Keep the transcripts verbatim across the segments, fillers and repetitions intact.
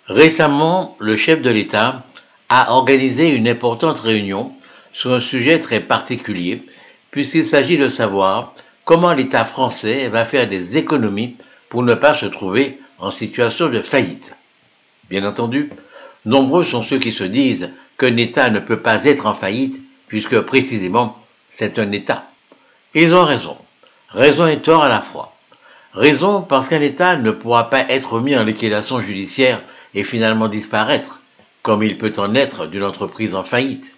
Récemment, le chef de l'État a organisé une importante réunion sur un sujet très particulier, puisqu'il s'agit de savoir comment l'État français va faire des économies pour ne pas se trouver en situation de faillite. Bien entendu, nombreux sont ceux qui se disent qu'un État ne peut pas être en faillite, puisque précisément c'est un État. Ils ont raison. Raison et tort à la fois. Raison parce qu'un État ne pourra pas être mis en liquidation judiciaire et finalement disparaître, comme il peut en être d'une entreprise en faillite.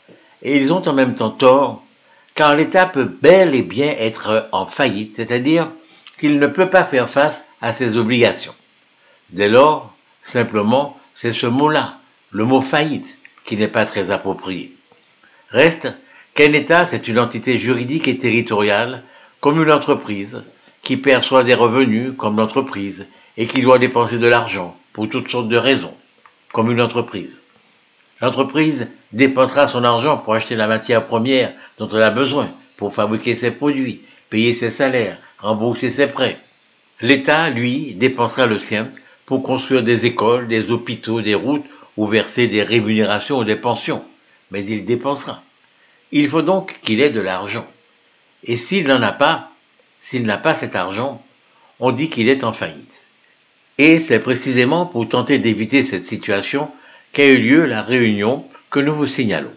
Et ils ont en même temps tort, car l'État peut bel et bien être en faillite, c'est-à-dire qu'il ne peut pas faire face à ses obligations. Dès lors, simplement, c'est ce mot-là, le mot faillite, qui n'est pas très approprié. Reste qu'un État, c'est une entité juridique et territoriale, comme une entreprise, qui perçoit des revenus comme l'entreprise et qui doit dépenser de l'argent pour toutes sortes de raisons, comme une entreprise. L'entreprise dépensera son argent pour acheter la matière première dont elle a besoin pour fabriquer ses produits, payer ses salaires, rembourser ses prêts. L'État, lui, dépensera le sien pour construire des écoles, des hôpitaux, des routes ou verser des rémunérations ou des pensions. Mais il dépensera. Il faut donc qu'il ait de l'argent. Et s'il n'en a pas, s'il n'a pas cet argent, on dit qu'il est en faillite. Et c'est précisément pour tenter d'éviter cette situation qu'a eu lieu la réunion que nous vous signalons.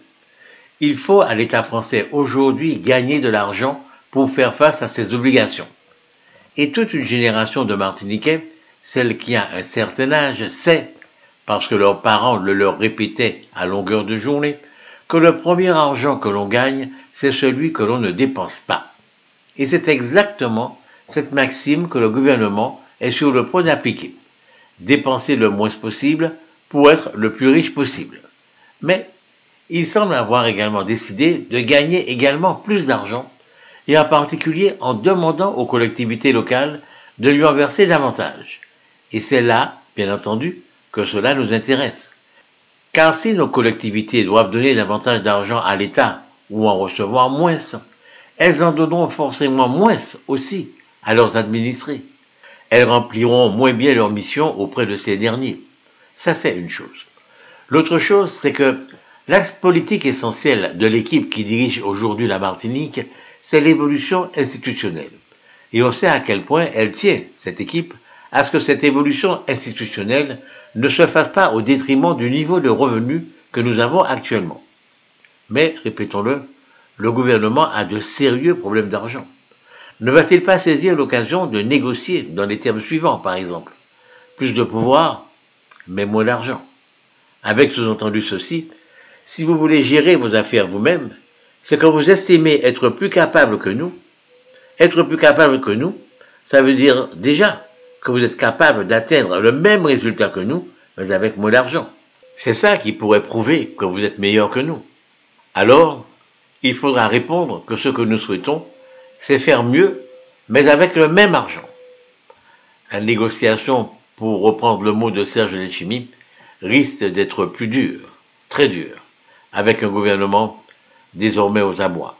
Il faut à l'État français aujourd'hui gagner de l'argent pour faire face à ses obligations. Et toute une génération de Martiniquais, celle qui a un certain âge, sait, parce que leurs parents le leur répétaient à longueur de journée, que le premier argent que l'on gagne, c'est celui que l'on ne dépense pas. Et c'est exactement cette maxime que le gouvernement est sur le point d'appliquer. Dépenser le moins possible pour être le plus riche possible. Mais il semble avoir également décidé de gagner également plus d'argent, et en particulier en demandant aux collectivités locales de lui en verser davantage. Et c'est là, bien entendu, que cela nous intéresse. Car si nos collectivités doivent donner davantage d'argent à l'État ou en recevoir moins, elles en donneront forcément moins aussi à leurs administrés. Elles rempliront moins bien leur mission auprès de ces derniers. Ça, c'est une chose. L'autre chose, c'est que l'axe politique essentiel de l'équipe qui dirige aujourd'hui la Martinique, c'est l'évolution institutionnelle. Et on sait à quel point elle tient, cette équipe, à ce que cette évolution institutionnelle ne se fasse pas au détriment du niveau de revenus que nous avons actuellement. Mais, répétons-le, le gouvernement a de sérieux problèmes d'argent. Ne va-t-il pas saisir l'occasion de négocier dans les termes suivants, par exemple? Plus de pouvoir, mais moins d'argent. Avec sous-entendu ceci, si vous voulez gérer vos affaires vous-même, c'est que vous estimez être plus capable que nous. Être plus capable que nous, ça veut dire déjà que vous êtes capable d'atteindre le même résultat que nous, mais avec moins d'argent. C'est ça qui pourrait prouver que vous êtes meilleur que nous. Alors, il faudra répondre que ce que nous souhaitons, c'est faire mieux, mais avec le même argent. La négociation, pour reprendre le mot de Serge Letchimy, risque d'être plus dure, très dure, avec un gouvernement désormais aux abois.